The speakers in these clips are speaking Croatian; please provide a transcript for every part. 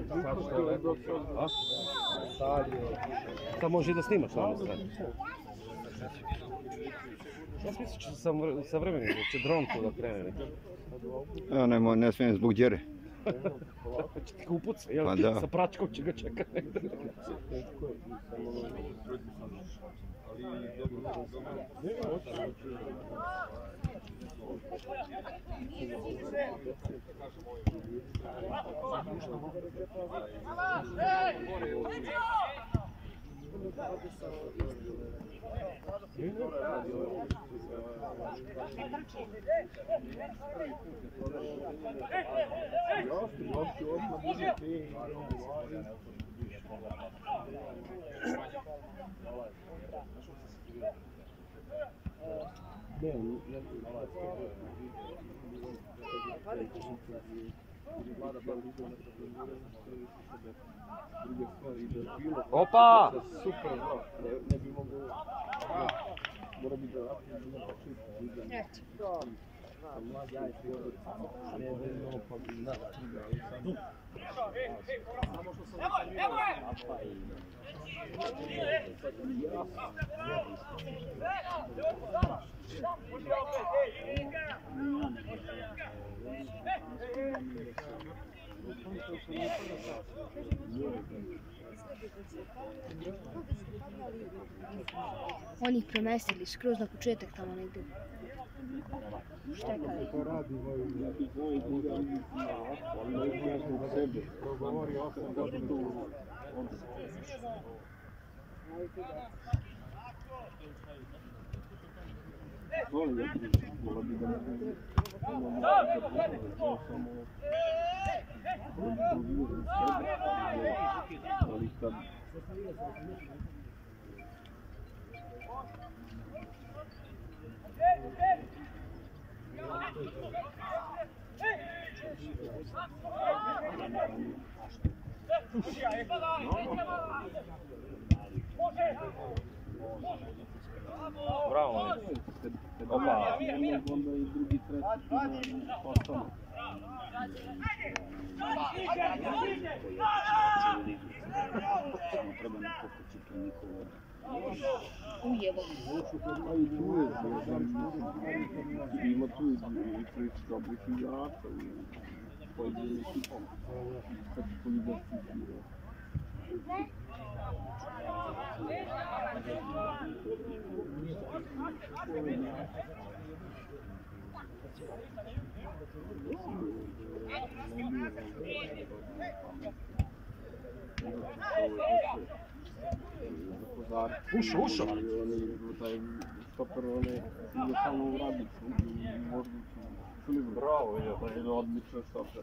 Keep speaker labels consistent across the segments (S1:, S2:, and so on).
S1: Sad može i da snimaš na ovom stranu. Ja sam mislio će sa vremenom, da će dron tu da krene.
S2: Evo, ne smijem zbog djere.
S1: Će ti ga upuca, jel?
S2: Pa da.
S1: Sa pračkom će ga čekati negdje. Opa! Super, ne bi mogu... Mora biti da
S3: Oni ih premestili skroz na početak tamo negdje. Štekali.
S1: Bravo, opa.
S4: Onda i drugi, treći, ostalo. Treba ne pokući to nikoga.
S3: Ujevo.
S4: Ima tu i prič dobrih igrača i pojedini ekipom. Kad su identificirali.
S1: Ušo!
S4: Taj stoper, on je samo u radicu, možda su li
S1: Bravo, vidio.
S4: to je odličan stoper.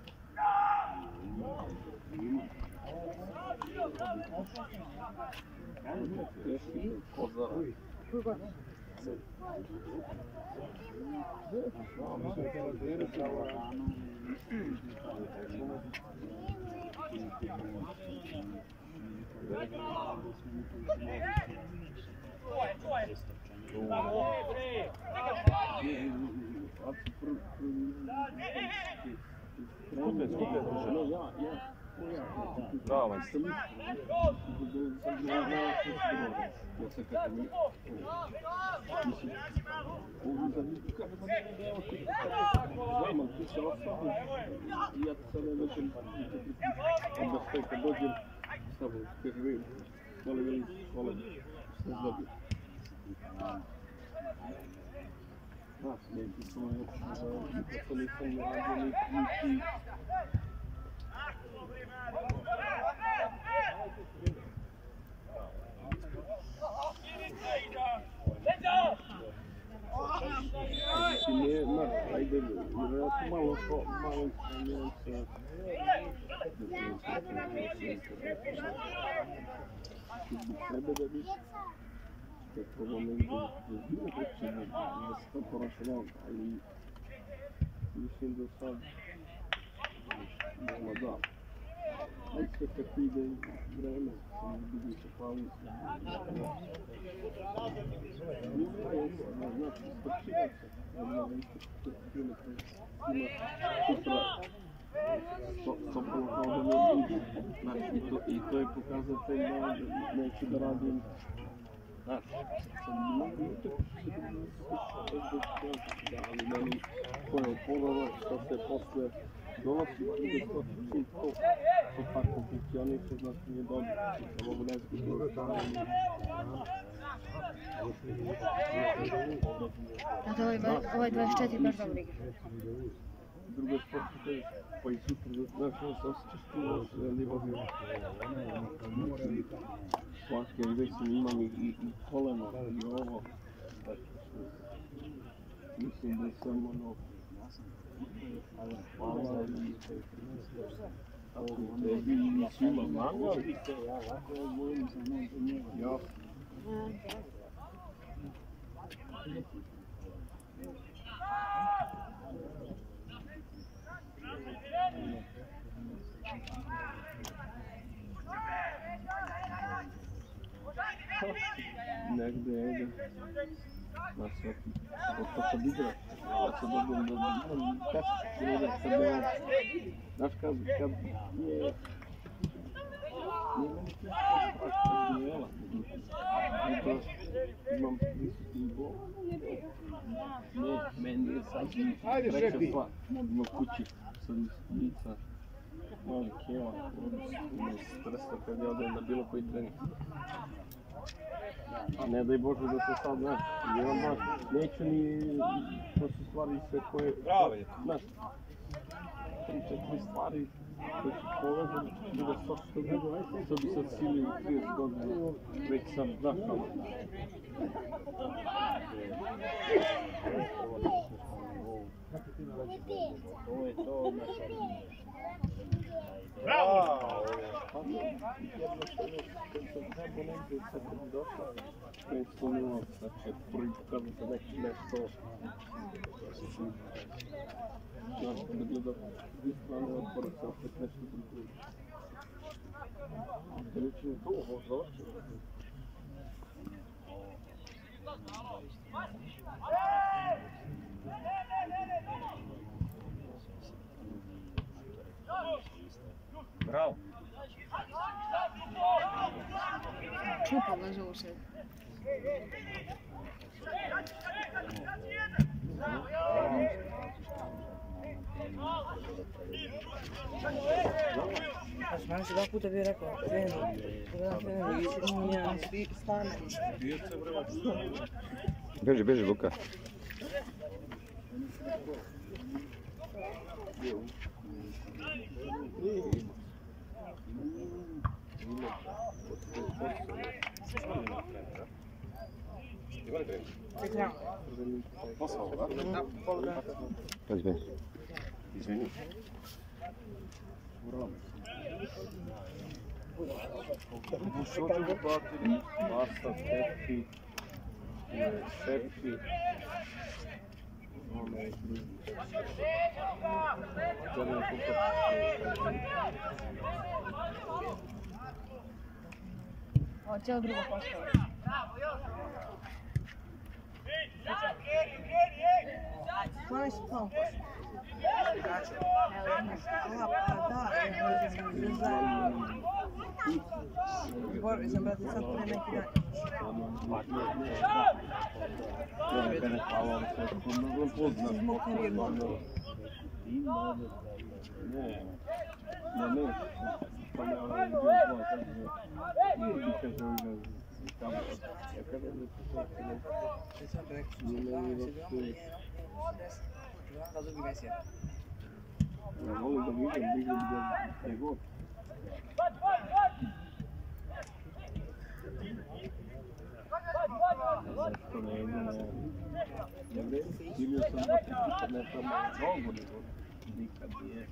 S4: Kozara.
S1: Bravo.
S4: Nije, ajde, vjerojatno malo isplanjenca. Sebe da bi kako vam negdje da se to poračunao, ali mislim da sad možda da. Ajde sve kako ide vreme, samo vidim se plavi. Znači, sprčivati se. Ima sutra stopalo kao da ne vidi. Znači, i to je pokazatelj da neću da radim. Znaš, sam mnogo ali meni koje oponovo što se posle donosi i da to tako funkcioniše, znači nije dobro. Da mogu ne znam.
S3: Zato ovaj 24 baš dobro igra.
S4: Druga stvar što kažeš, pa i sutra, znaš, ono se osjećaš ti loše, ali svaki, ali već sam imam i koleno, i ovo, mislim da sam ono, hvala i ako tebi i svima malo, ja. Negde ide na svaki, to kad igra, ja se dobijem da imam kasnički uvek kad je, znaš kad nije meni to strašno duela, i to imam prisutni bol, ne, meni je sad treća stvar, ima kući sad lica, mali keva, me stresa kad ja odem na bilo koji trening. Ne daj Bože da se sad, znaš, jer onda neću ni, to su stvari sve koje, znaš, 3-4 stvari koje su povezane, i da sad bi sad silio 30 godina, već sam, znaš, tamo.
S1: Ovo je to naša.
S4: Bravo! Jednostavno, kad sam trebao negdje, sad sam došao, već to nula, znači, prvi pokazao sam neki nešto, znaš, kada gledam dvije strane odpora, se opet nešto drugo. Da nećemo to, ovo završi.
S1: Bravo.
S3: Čupa ga zovu se.
S5: Znaš, dva puta bi rekao, krenu, nije stane.
S2: Beži, Luka. Pazi.
S4: Izvini. Bušočev bateri, masa, tepki, šepki, ono je drugi. Želim kupati.
S3: Ovo cijelo drugo postalo.
S5: Znali su tamo pošli. Borbi sam, brate, sad pre neki dan. Zbog karijerno.
S4: Ne. Pa ne, ono je bilo zlo, tako da... I kaže ovi ga tamo. Ja kada je
S5: Sve sam te rekao, što se doma, da drugi mesija.
S4: ja volim da vidim gdje god. Zašto ne ide na... Ne vredi, stilio sam da ti kad ne tamo mnogo nego nikad nije.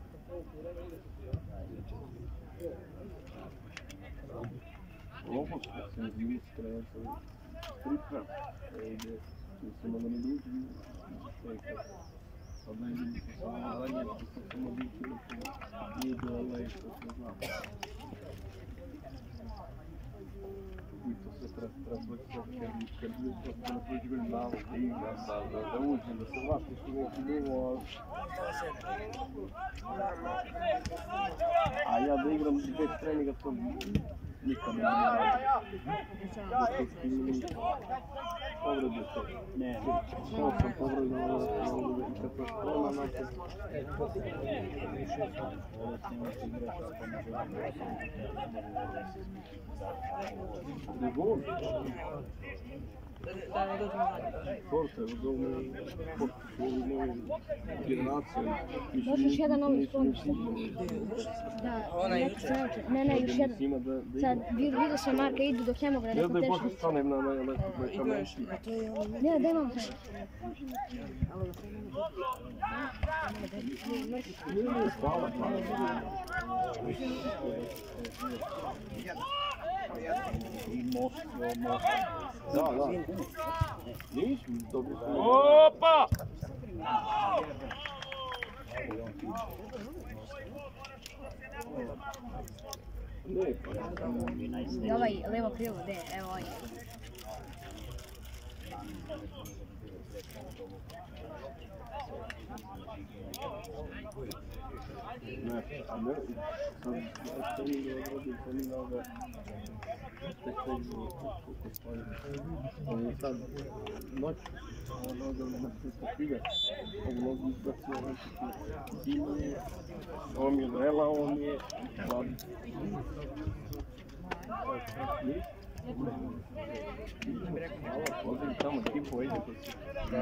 S4: Ovo sam zimstra, ja sam priprav, ide, mislim da ne drugi, sad ne vidim što sam zadnje, što sam odličio, nije bilo što se znam. i to se transvrće kad bi prođe glavo, da uđe, da se vrati što neki bilo, a ja da igram bez treninga to nikad ne povredio to. Ne, to sam povredio i kad to štrona nakon. Ne gol.
S5: Da ne dođemo dalje.
S4: Forte, rodovne sporti su ovi novi generacije.
S3: Može još jedan novi sport. Da, ne, još jedan. Sad, vidio sam Marka, idu do Hemograda.
S4: Ne daj Bože stanem na kamenci.
S3: Ne, da imam sad.
S4: Hvala. I most. Da. Nisu dobro. Opa! Ne,
S3: I ovaj levo krilo, gdje, evo ovaj.
S4: ne, sad treninga odradim treninga tek on je sad noć, na figa, mogu izbacio zimlje, on je vrela, on je hladan. Ovdje tamo ekipu ide to se.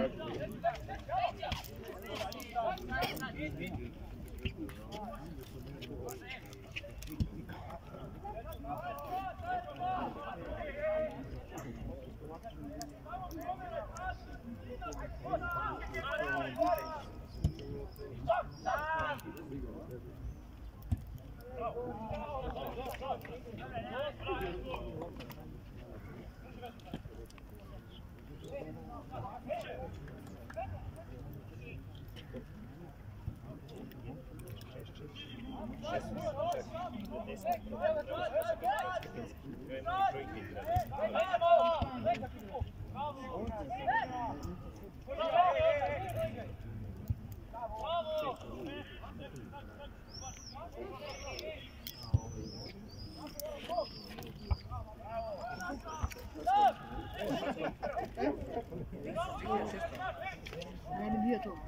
S3: Ne bi bio tu.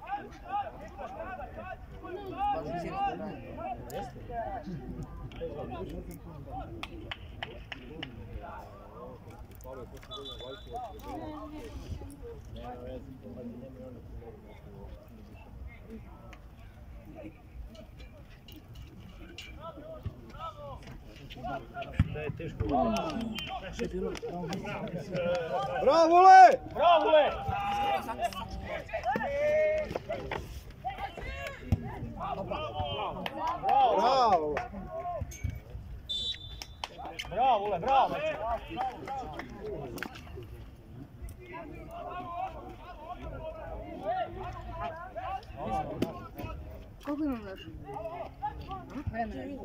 S1: Bravo, Le!
S6: Bravo, Le!
S1: Bravo!
S6: Bravo, Le, bravo!
S3: Koliko imamo još? Vremena.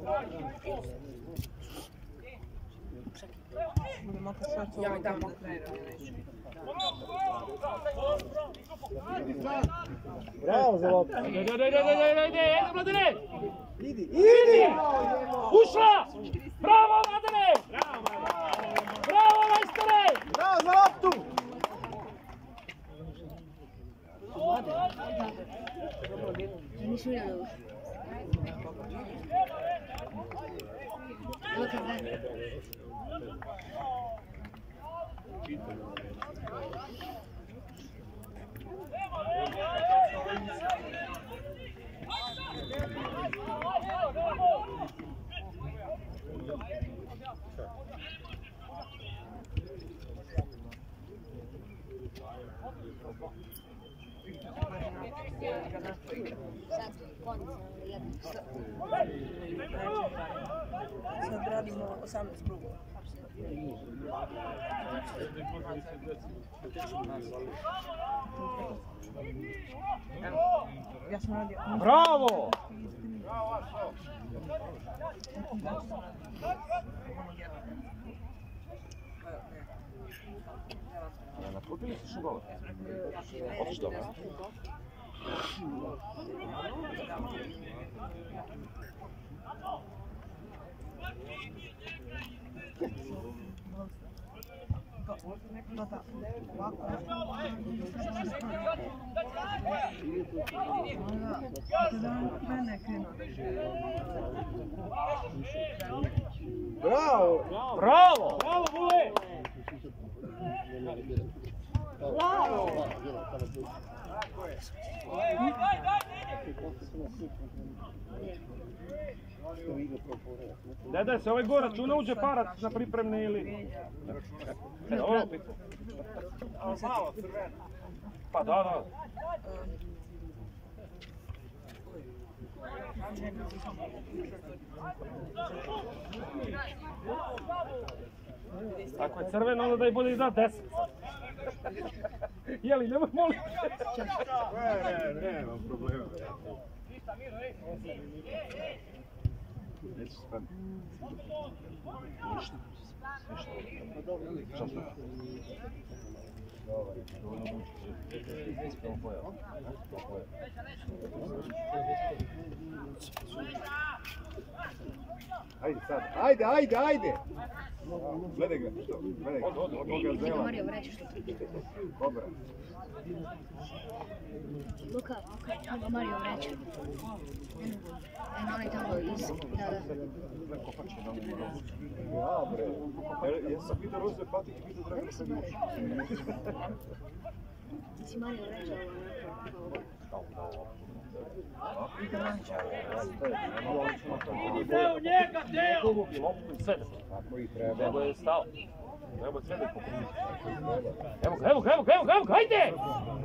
S5: Ja mi dam
S1: Bravo za loptu!
S6: Ide, Mladene!
S1: Idi!
S6: Ušla! Bravo, Mladene! Bravo, majstore!
S1: Bravo za loptu!
S3: Nisu igrali još. Evo kad da.
S5: Sad radimo 18 krugova. Ja sam radio.
S6: Bravo! Na klupi ili si šugala? Hoćeš dobro?
S1: Bravo!
S6: Bravo! Bravo, Vule! Dede, se ovaj gore računa uđe parat na pripremne ili... Ovo pitu. Pa da. Ako je crveno, onda da i bude iznad 10. Jeli, nemoj molim.
S1: Ne, nemam problema. Neću stani. Ajde sad, ajde! Gledaj ga, gledaj ga. Od gazela.
S3: Mario, vreći što ti.
S1: Dobra.
S3: Luka, Mario, vreći. Eno, onaj tamo iz... Da.
S1: Ja, bre. Ja sam vidio roze patike, vidio Dragan Savić.
S3: Ti si Mario vreći,
S6: Idi Deo njega, Deo! Sve da se.
S1: Tako i treba.
S6: Deo je stao. Treba sve da pokušati. Evo ga, hajde!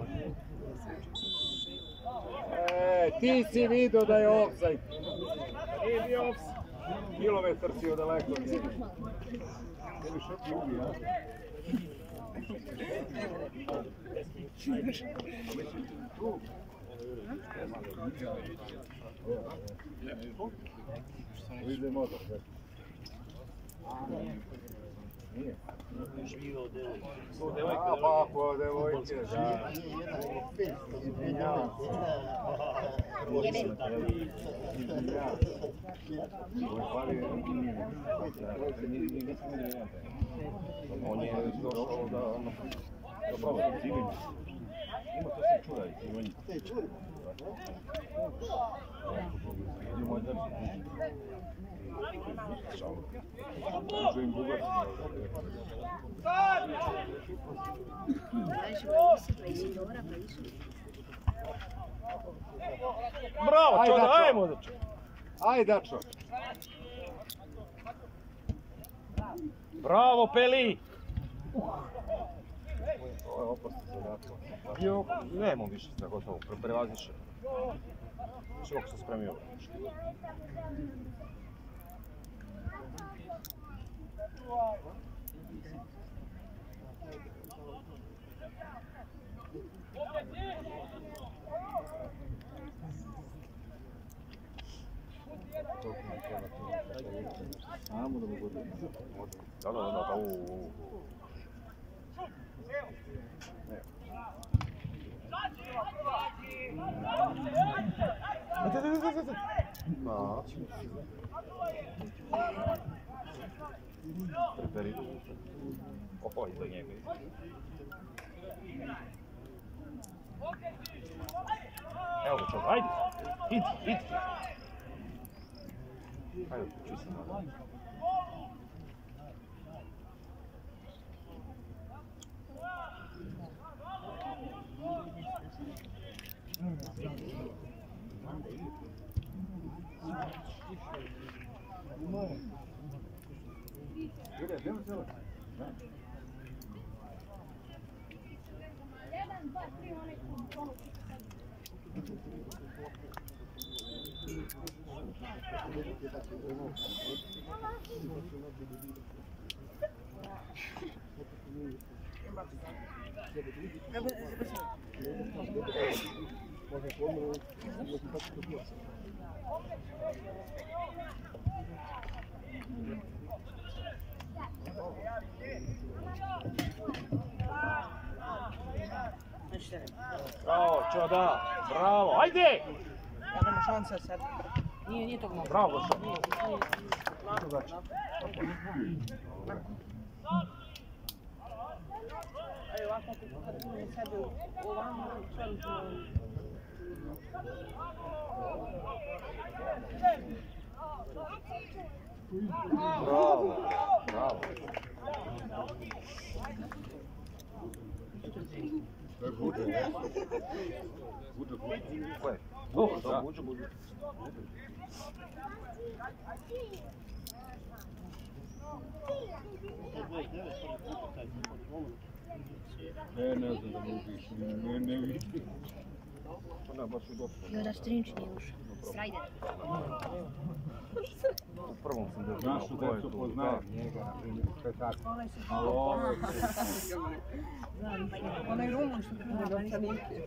S1: Ti si vidio da je offside. Nije bio offside. Kilometar si od daleko. Ne bi šuti ubi, ja? Ide motor. Nije. A pa ako devojke, da.
S4: On je došao da pravo civilno. Ima to se čura i on je. Idemo da želim Bugar.
S6: Bravo, čovjek, ajmo da čovjek.
S1: Ajde, Dačo.
S6: Bravo, Peli!
S1: Ovo je opasno zadatak.
S6: Jo, nemam više za gotovo, prevaziš. Široko sam spremio.
S1: Samo da mi bude.
S6: Da.
S4: Preperi.
S6: Opa, iza njega. Evo ga čovjek, ajde! Idi! Ajde, čuj se malo.
S1: Julija, gdje vas zelo?
S6: Bravo, Čoda, bravo, ajde!
S5: Ja nema šanse sad. Nije tog mogu.
S6: Bravo, Goša.
S5: Evo ovako kad budem sebi ovamo,
S6: Bravo, bravo.
S1: Ne znam da mu ubiš, ne vidim.
S3: Joda Strinč nije ušao. Srajder.
S6: U prvom sam da
S1: Našu decu poznajem njega, na primjer, sve tako. Ali ovo je...
S5: onaj Rumun što je na novčanike.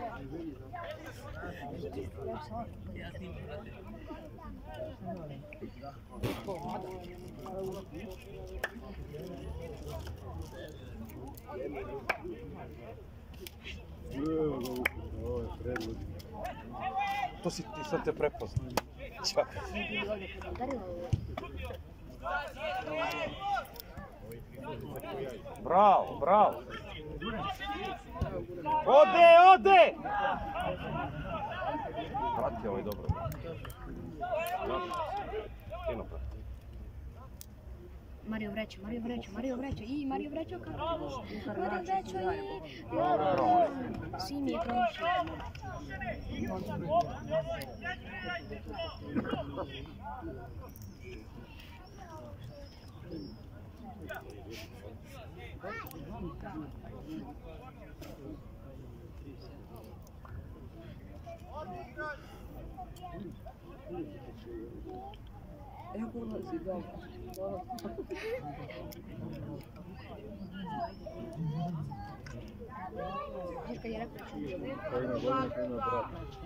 S1: Ovo je predlog.
S6: To si ti sad te prepoznao. Čak. Bravo, bravo. Ode! Prati ovaj dobro. Fino prati.
S3: Mario vreća. I Mario vreća kako? Mario vreća i... Simi je prošao.
S5: Evo ulazi dobro.
S3: Viš kad je rekao ću bio.
S1: Koji ima godina, koji ima brat.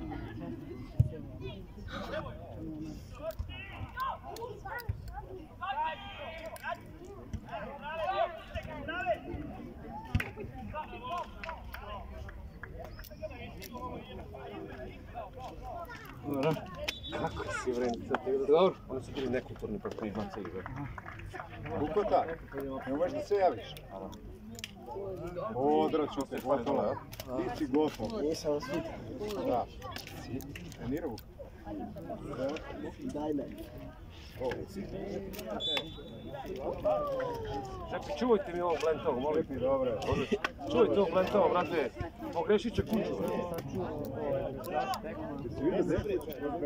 S6: Kako si vrenica? Dobro, oni su bili nekulturni preko izbaca igre.
S1: Bukota, ne možeš da se javiš. Odraću se hvatala. Ti si gotov.
S5: Nisam vas vidio.
S1: Da. Trenirao Buka?
S5: Daj me.
S6: Čekaj, čuvajte mi ovog Blentovog, molim.
S1: Dobro.
S6: Čuvajte ovog Blentovog, brate. Pogrešit će kuću.
S1: Jesi vidio dete?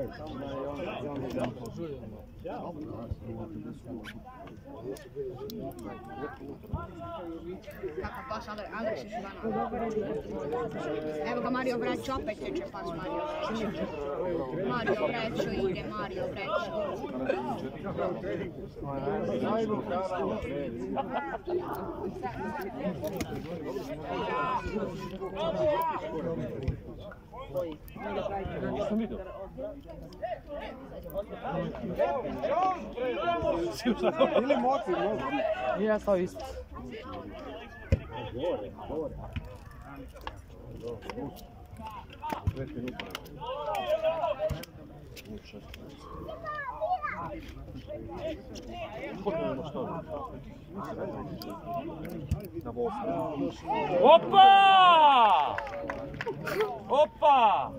S3: Kako pas Andres i Šibana. Evo ga Mario Vrećo, opet teče pas Mario Vrećo. Mario Vrećo ide, Mario Vrećo.
S1: Najbolj kanal.
S6: Nisam vidio.
S1: Ili moci,
S5: Nije ja stao isto.
S1: Gore. 5 minuta.
S6: Opa!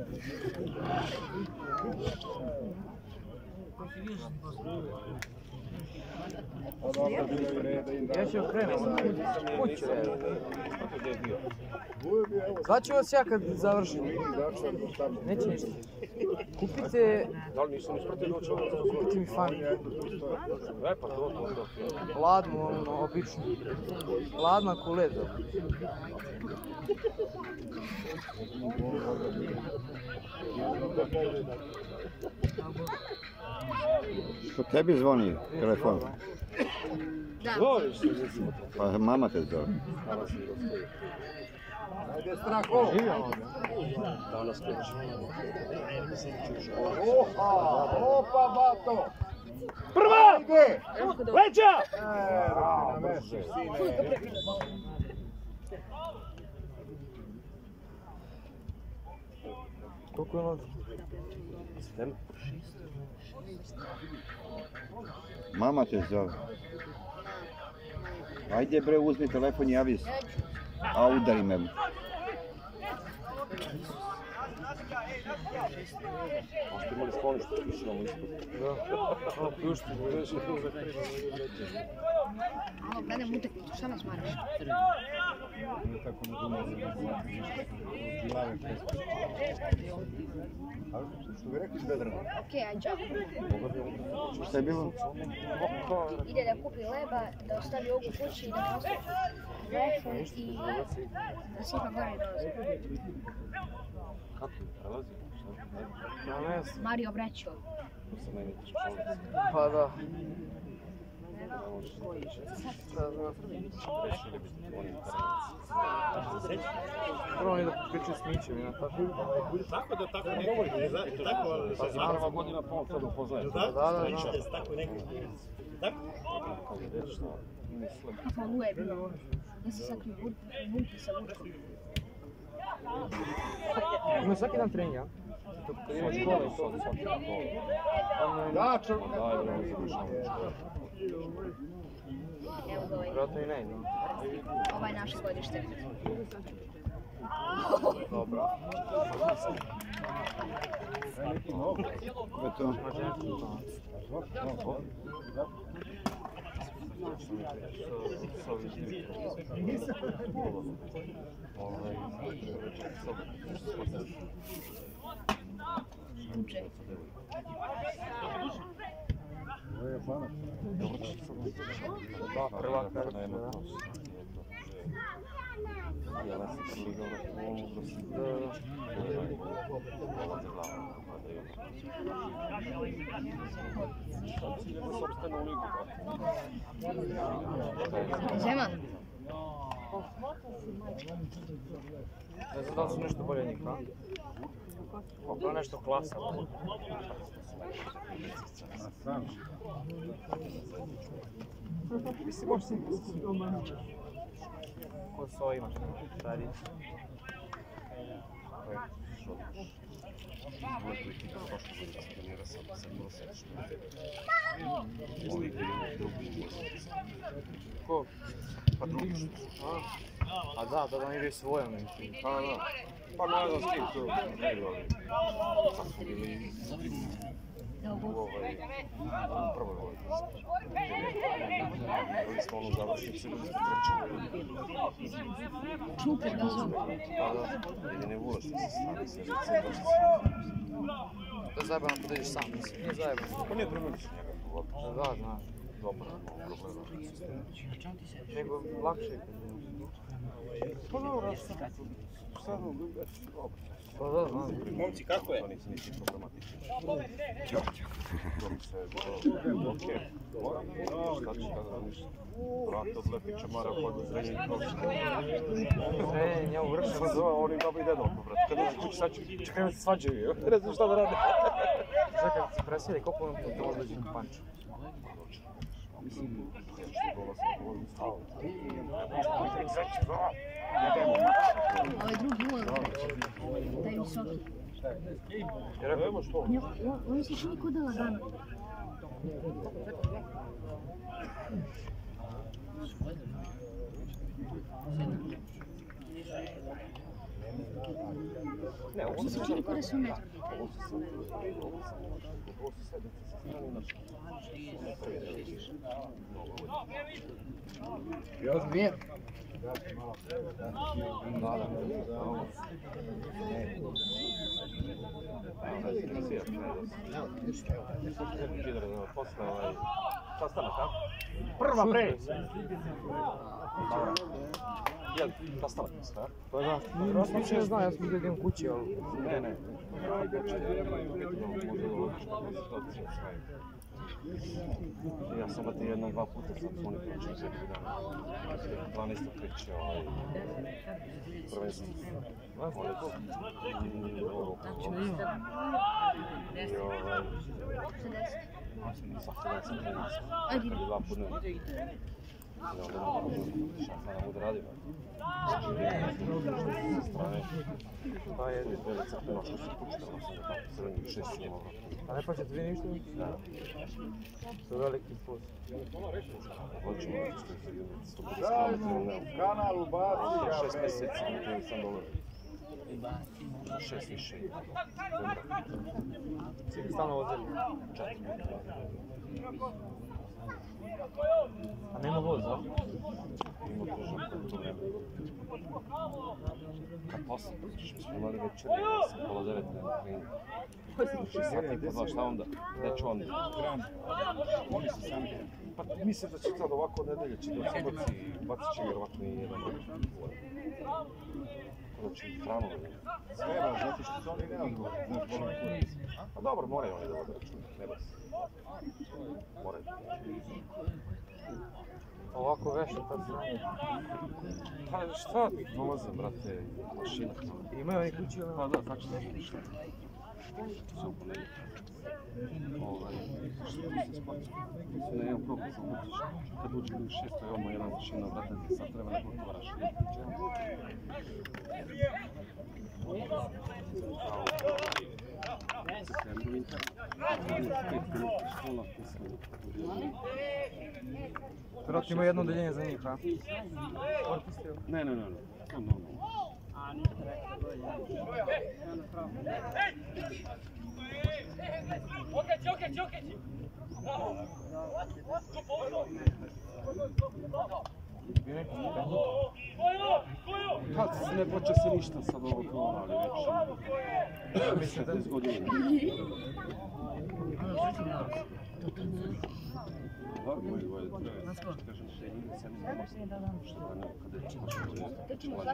S5: Ja ću okrenuti. Kuću. Zvaću vas ja kad završim. Neće ništa. Kupite...
S6: Da li nisam ispratio doći ovo?
S5: Kupite mi fan.
S6: E pa to.
S5: Ladnu, ono, obično. Ladna ko led.
S2: Ko tebi zvoni telefon?
S3: Da.
S2: Pa mama te zove.
S1: Ajde Straho!
S6: Danas kreći.
S1: Opa, bato!
S6: Prva!
S1: Ajde!
S6: Leđa!
S1: Namestiš, sine.
S5: Koliko je ono?
S2: Mama te zove. Ajde bre, uzmi telefon i javi se. A udari me.
S4: Možete imali sklonište, pišemo ispod.
S5: Da. Ono pljušti, gledaš je tu.
S3: Alo, gledam utakmicu, šta me smaraš?
S1: Što bi rekli Bedrana?
S3: Okej, ajde, čao.
S2: Šta je bilo?
S3: Ide da kupi leba, da ostavi ovu kući i da postavi telefon i da sipa gore i dolazi.
S4: Kako prelazi?
S5: Ja ne znam.
S3: Mario vraćao.
S4: To sam najveći školic.
S5: Pa da.
S4: Ne možeš se reći.
S5: Da, znam.
S4: Rešili bi onim karanici.
S5: Prvo oni da pričaju s Mićem, ja tako.
S7: Tako da tako neki, tako
S4: Pa za prva godina pa on sad upoznaje.
S5: Da.
S7: tako neki. Tako?
S4: Kad je već šta mislim.
S3: Kakva luja je bila. Ja sam sakrio bunke sa vučkom.
S5: Imaju svaki dan trening, ja? Kad ima škola i to.
S1: Da, čovjek.
S4: Daj bre, on završava školu.
S3: Evo ga ovaj.
S5: Vjerojatno i ne, no.
S3: Ovaj naše godište.
S5: Dobro.
S2: To je to.
S3: Uče.
S5: Da, prva karta, da.
S4: Ja sam priligao na školu, da si Sobstvenu ligu,
S3: Zeman.
S5: Ne znam da li su nešto bolje od njih, a? To je nešto klasa. Mislim, možda si ko s ovima, radi. Ko?
S4: Pa drugi što?
S5: A da, oni igraju svojom.
S4: Pa da. Pa ne znam s kim to ne igrali. Sad su bili u prvoj vojni. Bili smo ono završnici, bili smo treći.
S3: Čuper ga zove.
S4: Pa da, jedine vula što se stvari se reći.
S5: To je zajebano da ideš sam, mislim, nije zajebano.
S4: Pa nije promeniš njega tu loptu.
S5: Da, znaš.
S4: Dobro, problema.
S5: Nego lakše je kad
S4: Pa dobro, šta vam drugači?
S5: Pa da, znam.
S7: Momci, kako je?
S4: To nisi problematično. Dobro se je bilo. Okej. Šta ću kada ništa? Vrat od Lepića Mara pod zrenje i prošle.
S5: Ne, ja uvršam.
S4: Šta zove, oni baba i deda oko, brate. Kad dođe kući, sad će krenuti svađaju. Ne znam šta da rade.
S5: Čekaj, se presjedi, koliko vam to može dođe na panču?
S4: Mislim, što gola sam govorim stalo.
S3: Ovaj drugi taj visoki.
S4: Jer rekao, ima što?
S3: On se čini kod da lagano.
S4: Ne, ovo
S3: On se čini kod da su metro.
S1: Ja zmijer.
S6: Prva pre!
S4: Jel, sastanak mi sve?
S5: Pa da, svi ne zna, ja sam vidio da idem kući, ali...
S4: Ne. Ja sam ti jednom, dva puta sam s onim pričao za jedan 12. priče prvenstvo. On je to. Svaki dan sam trenica.
S3: Ajde.
S4: Dva puta. Šafana bude radio. Sa strane. Pa je dvije crpeno što se puštalo sam da tako crvenih 6 imamo.
S5: A ne paćete vi ništa?
S4: Da.
S5: To je veliki plus.
S4: Hoćemo što je za 150
S1: Daj
S4: km
S1: mu
S4: ne.
S1: kanal ubaci ga.
S4: 6 mjeseci na sam dolar. 6 više.
S5: Svi stalno vozili.
S4: 4.
S5: A nema voza?
S4: Ima pružak koji to vreme. Kad posle, ćeš mi smo imali večer, sam pola 9 na treningu. 6 sati i po 2, šta onda? Gde ću onda?
S1: Oni su sami.
S4: Pa mislim da će sad ovako nedelje će da subaci i bacit će vjerovatno i jedan dan. Tako da će ih hranu.
S1: Treba, zato što su oni neodgovorni. Znaš, volim kurac.
S4: Pa dobro, moraju oni da vode računa, ne boj se. Moraju.
S5: Ovako veše tad sranje.
S4: Pa šta dolaze, brate, mašina.
S5: Imaju oni kući ili?
S4: Pa da, tako što ne šta. Sve u ponedjeljak. Što bi se spati? Ne, imam problem sa kućiš. Kad uđe u 6, imamo jedan mašina, brate, sad treba da gotovaraš.
S5: Vjerojatno ima jedno odeljenje za njih, a?
S4: Ne, to normalno. Kad ne plaća se ništa sad ovo korona, ali već 15 godina. Var moj, kažem, se ne znamo što da ne, kada je čemaš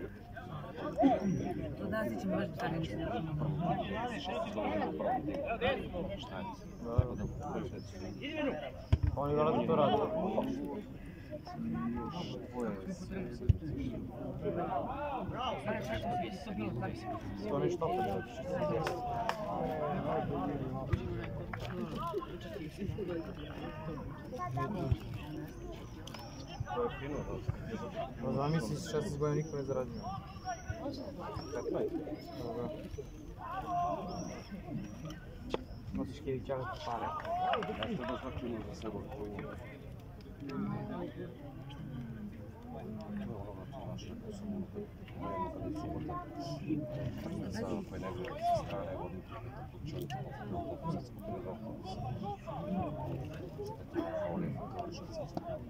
S8: To danas ćemo baš da ništa.
S4: Šta je?
S5: Oni vjerojatno to rade. To ništa opet. Pa zamisli, 16 godina niko ne zarađuje. Dobro. Nosiš kjevi čavati pare.
S4: Ja što da svaki ima za sebe koji nije. Sada koji ne gleda sa strane vodi čovjek za skupine za okolost. Volim kao žica.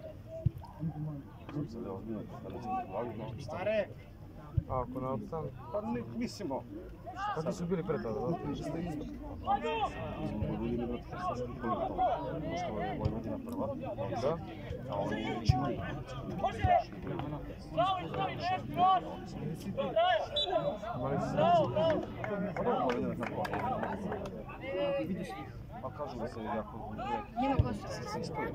S4: Sada je odmah kada će pohvaliti na stare.
S5: A ako ne opstan?
S4: Pa mislimo.
S5: Kakvi su bili pre tada?
S4: Ste isto. Smo bili na Hrvatskoj koliko. Pošto je Vojvodina prva.
S5: Da?
S4: A oni već imaju.
S5: Imali su
S4: Vojvodina tako. Pa kažu da se jako...
S3: Njima košta.
S4: Se ispoje.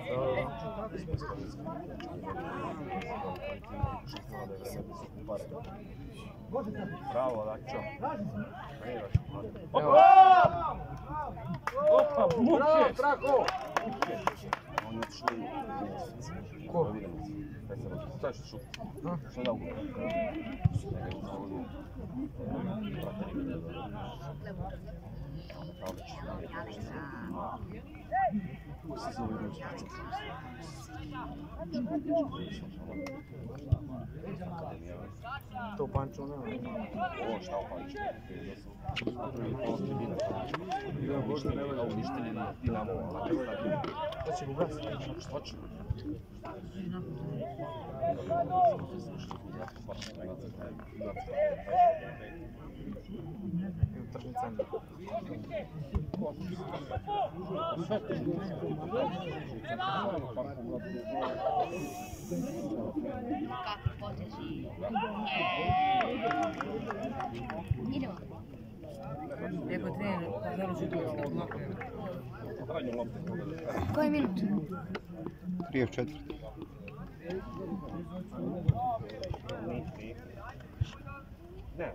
S4: Bravo, Dačo. Opa, muke!
S1: Trako!
S4: On je otišao i...
S5: Ko?
S4: Šta je što šuti? Što je da ugo? Njega je uzavljeno. Brate, ne vidio da... Kao da će kako se zove Ruski?
S5: to u Pančevu nema.
S4: Ovo šta u Pančevu? Uništili Dinamo, ali
S5: Šta će ga ugasiti?
S4: što će?
S5: Tržni centar.
S3: Kakvi potezi. Idemo.
S8: Iako trener, kako ću to makne.
S3: Koji je minut?
S2: 34.
S4: Ne.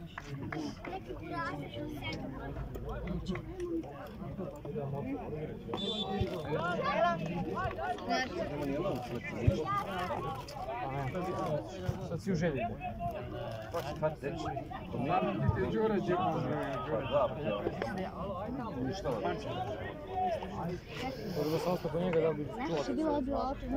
S5: Sad si u želji. Možda da sam ostao po njega da bi čuo.
S3: Znaš je bila odbila oči.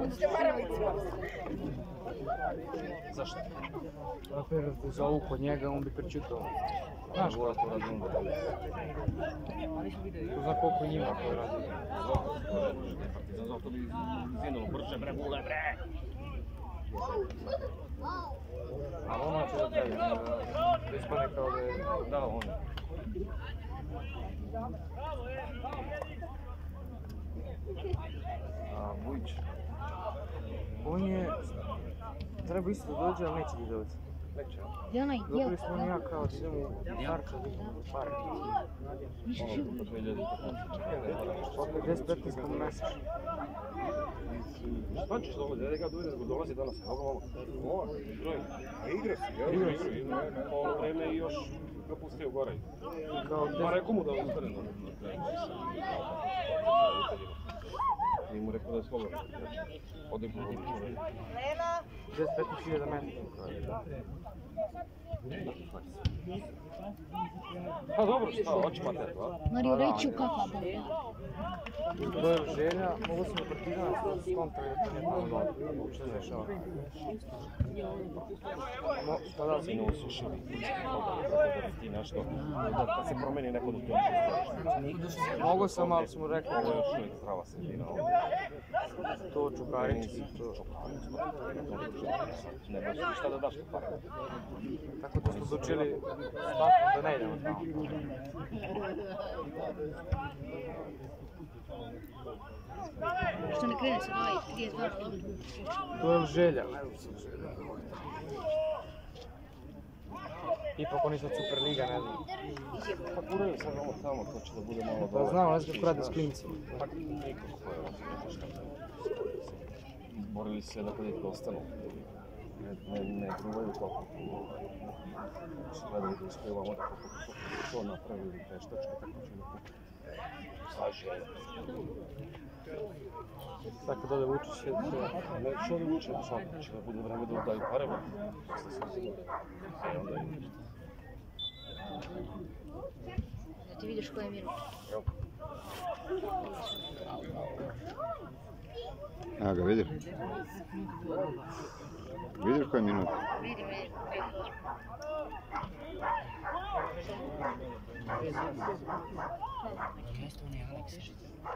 S5: Zašto? Naprimjer, da zovu kod njega, on bi prečutao. Znaš ko to radim? Ko zna koliko njima to radi.
S4: Zato bi zinulo brže, bre, bule, bre!
S5: A ona će da traje, da ispane kao da je...
S4: Da, on. A Vujić?
S5: On je... Treba isto da dođe, ali neće da dođe.
S4: Neće.
S3: Gdje onaj
S5: Dobili
S3: djel?
S5: smo ja kao da idemo u parka, da idemo u park.
S4: Ono, po 2000.
S5: Opet 10-15 kod mjesečno.
S4: Šta ćeš ovo, da ga dolazi danas? Ovo,
S1: Igra si,
S5: Igra si.
S4: ovo vreme i još ga pustio gore.
S5: Kao
S4: Pa rekao mu da ustane na kraju. I mu rekao da je slobodan. Odim po vodu.
S5: 10-15 metara.
S4: Pa dobro, šta, hoće mater, a?
S3: Mario, reći u kakva bola.
S5: To je želja, mogu sam u Partizana skontali da će ne tamo dobro. Što se dešava?
S4: Pa da se ne usušili. Ti nešto, da se promeni neko do toga.
S5: Mogu sam, ali smo rekli
S4: Ovo je još uvijek zdrava sredina.
S5: to čukarići.
S4: Ne baš šta da daš na par.
S5: Tako da smo odlučili s tatom da ne idemo tamo.
S3: Što ne krene se ovaj 32 na loptu.
S5: To je želja. Ipak oni sad Superliga, ne znam.
S4: Pa kuraju sad ovo tamo, to će da bude malo
S5: Pa znam, ne znam kako radi s klincima.
S4: Pa nikako koje je borili se da kada ostanu. Ne gruvaju toliko. Gledaju da uspjevamo da to napravili veštački, tako će da kupi. Slaže.
S5: Tako da Vučić je...
S4: Ne, što da vuče, svako će da bude vreme da daju pareva. Posle se uzimaju. I onda je ništa.
S3: Da ti vidiš koji je minut.
S4: Evo.
S2: Evo ga, vidiš? Vidiš koji je minut?
S3: Vidim.
S8: Jeste on je Aleks.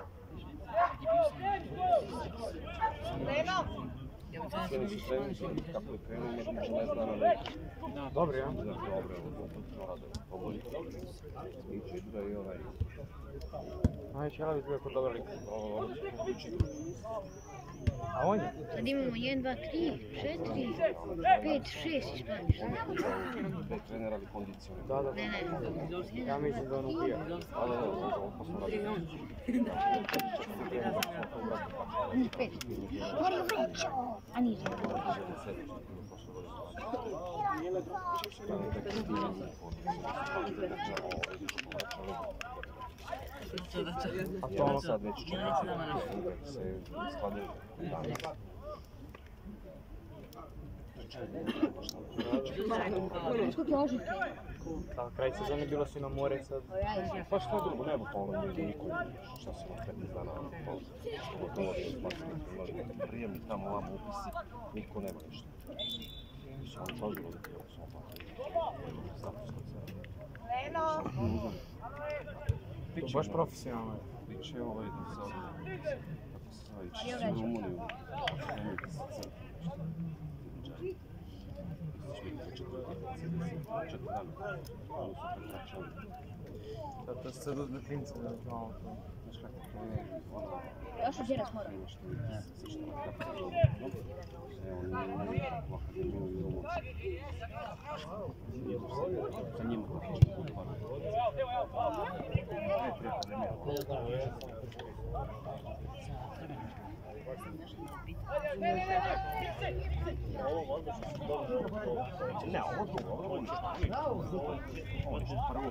S4: Sljedeći trening, kako je krenuo, možda ne zna na neki.
S5: Dobro, ja?
S4: Dobro, to rade, pobolji. Ići da i onaj.
S5: Najveći Jelavić bio kod dobar lik.
S4: Ovo će povući.
S5: A on je?
S3: Sad imamo 1, 2, 3, 4, 5, 6 ispaniš.
S4: Da je trener, ali kondiciju.
S5: Da.
S3: Ne.
S5: Ja mislim da on ubija.
S4: Da, ovo posle radi.
S3: Njih 5. Mario, vrećo! A nije.
S5: A to ono
S4: sad već čekati se skladaju danas.
S3: Skолько je ožujke?
S5: Da, kraj sezone bilo si na more sad.
S4: Pa šta drugo, nema pa ono nije niko šta se od 15 dana pogotovo što smatram prijemni tamo ovamo upisi, niko nema ništa. Su oni složili da je ovo status kod se.
S5: To baš profesionalno.
S4: Biće ovaj da se kako se zove, ići u Rumuniju. Nemojte se crti.
S5: Da se sad uzme klinca da malo to. Znaš kako to je.
S3: Još u džeras mora.
S4: Sa njima
S6: Ne, ovo drugo, on će prvo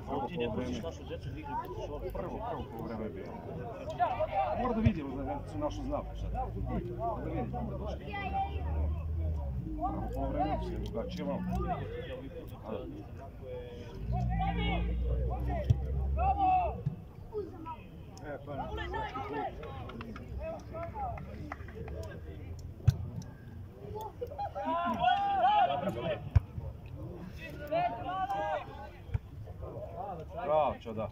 S6: vreme je bilo. Mora da vidimo da su našu znaku sad. Da vidimo da došli. Prvo vreme se drugačije malo. Bravo, Čoda.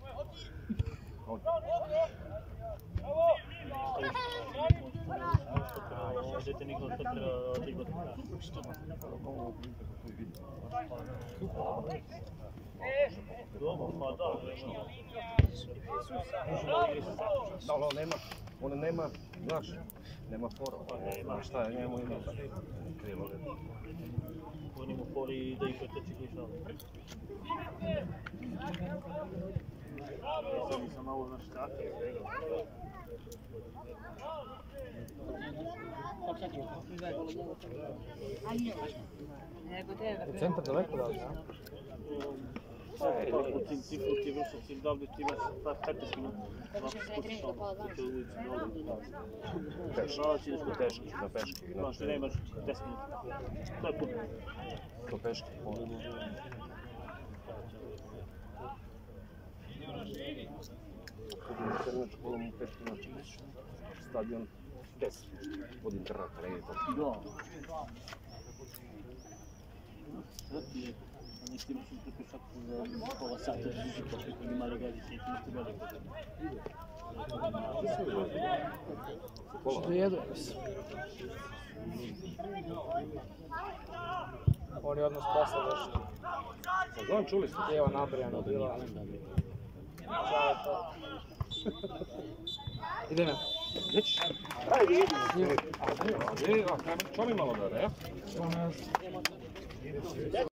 S6: Da, on nema, znaš, nema fora. Šta je, njemu ima krilo.
S7: On ima fori da ih preteči koji šal. Sam malo znaš kako je.
S5: U centar daleko da li, ja?
S7: Ti fruti vršu, ti davde ti imaš 15 minuta.
S6: Teški, na peški.
S7: Znaš, ti nemaš 10 minuta. To je puno.
S6: To peški. Internet školom u peški noći. Stadion 10. Od interneta, ne je to.
S7: Da. Sad ti je, neki mi su prepišati za pola sata žiži, pa što mi mali gadi se i ti nešto bolje godine.
S5: Što jedu, mislim. Oni odnos posle došli.
S6: Znam, čuli ste.
S5: Evo nabrijano bila. Ideme.
S6: Nećeš? Ajde, idi. Čo mi malo da, ne?